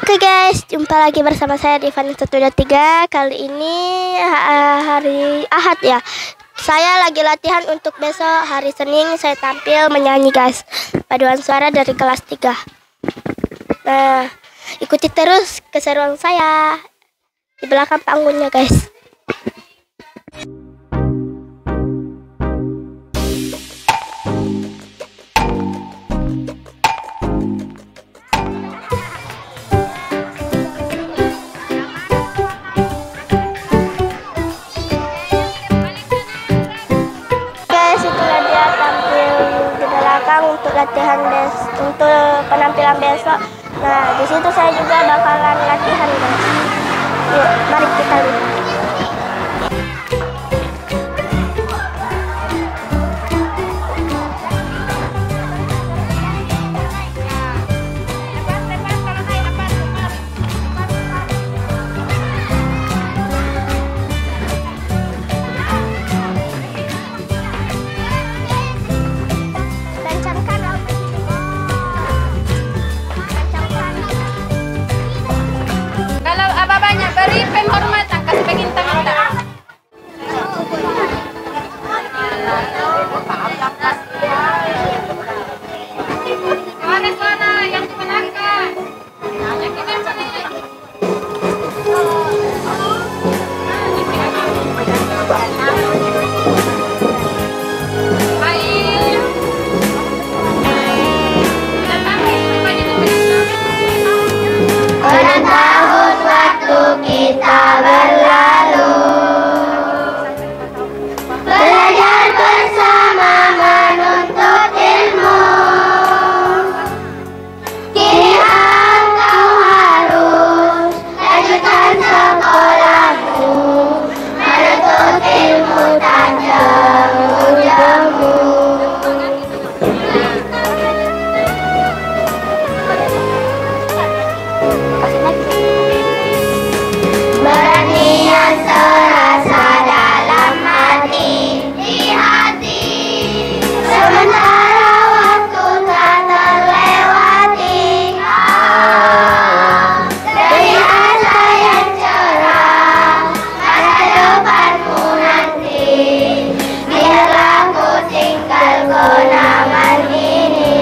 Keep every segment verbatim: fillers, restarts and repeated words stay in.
Oke guys, jumpa lagi bersama saya di Fani satu dua tiga. Kali ini hari Ahad ya. Saya lagi latihan untuk besok hari Senin saya tampil menyanyi guys. Paduan suara dari kelas tiga. Nah, ikuti terus keseruan saya di belakang panggungnya guys. Untuk latihan bes untuk penampilan besok. Nah, di situ saya juga bakalan latihan guys. Yuk, mari kita lihat. Beri penghormatan, kasih bintang kita. Mana sana yang kemenangkan? Yang kita kita berlalu, belajar bersama menuntut ilmu. Kini engkau harus lanjutkan sekolahmu, menuntut ilmu tajam ujungmu. Terasa dalam hati, di hati, sementara waktu tak terlewati. Ah, dari asa yang cerah, masa depanmu nanti, biarlah ku tinggal kenangan ini.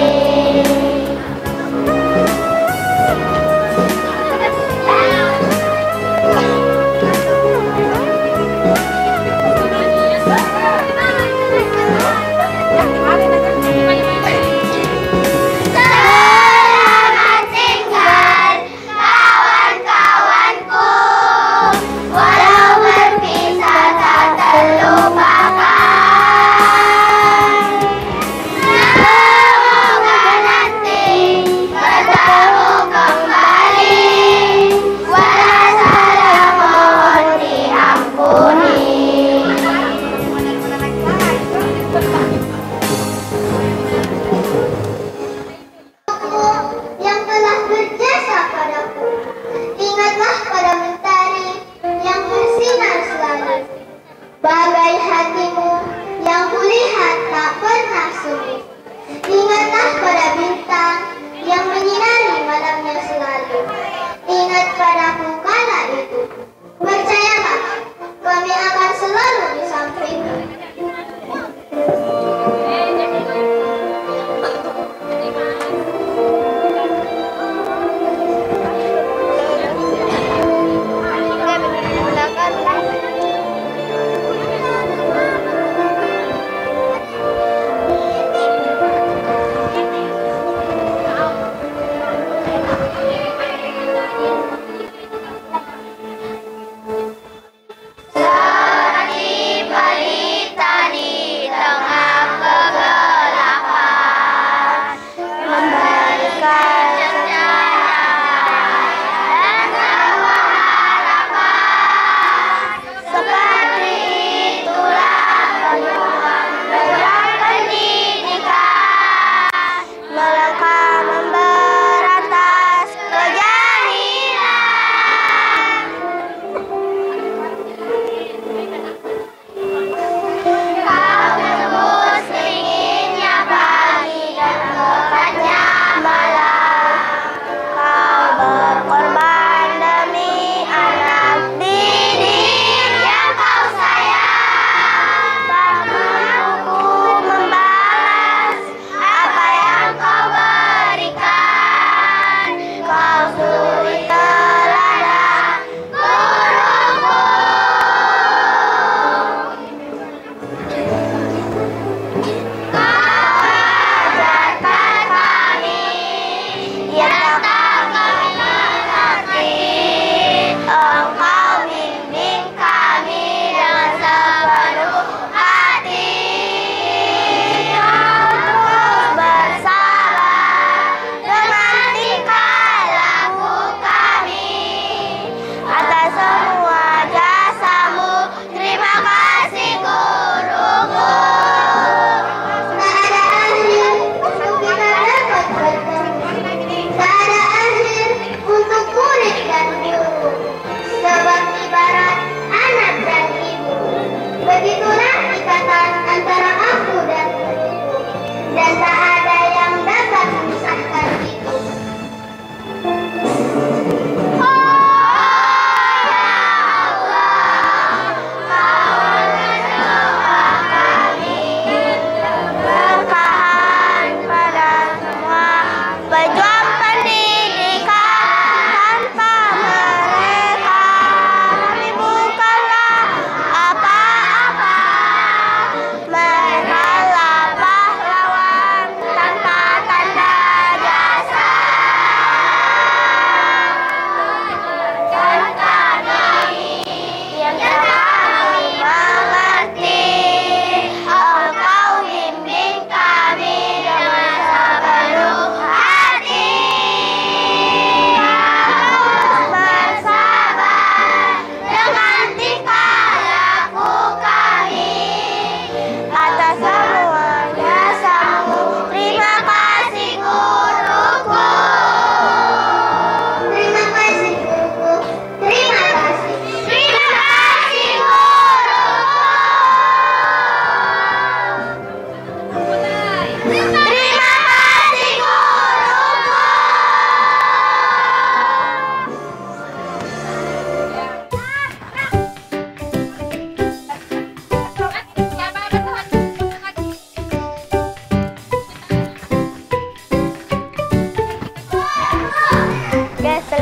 Bagai hatimu yang kulihat tak pernah sunyi. Ingatlah pada bintang yang menyinari malamnya selalu. Ingat padaku kala itu. Percayalah, kami akan selalu di sampingmu.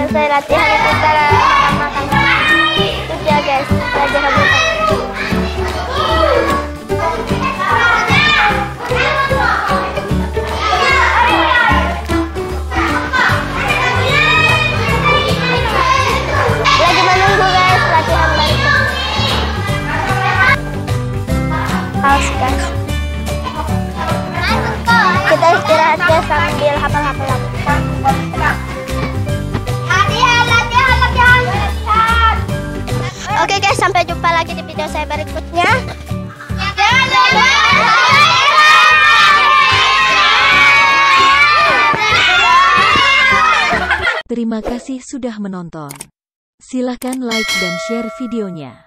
selesai latihan kita makan-makan. Itu dia guys, belajar rebutan. Lagi menunggu guys latihan barisan. Haus guys. Kita istirahat guys sambil hafal-hafal lagu. Latihan, latihan, latihan, latihan. Oke guys, sampai jumpa lagi di video saya berikutnya. Terima kasih sudah menonton. Silakan like dan share videonya.